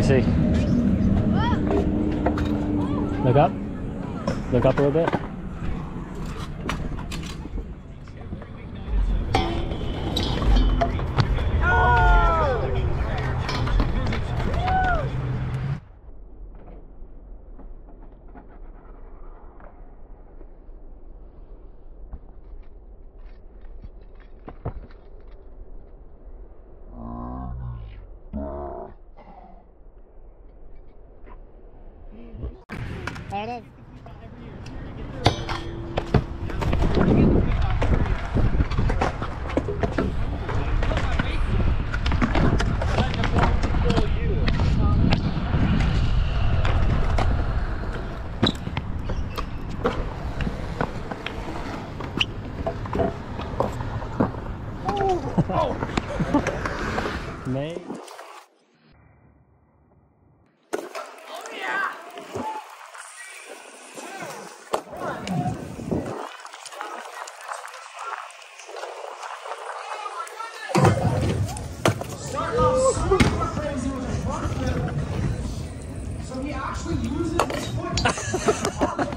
see. Look up. Look up a little bit. There it is. May. So he actually uses his foot.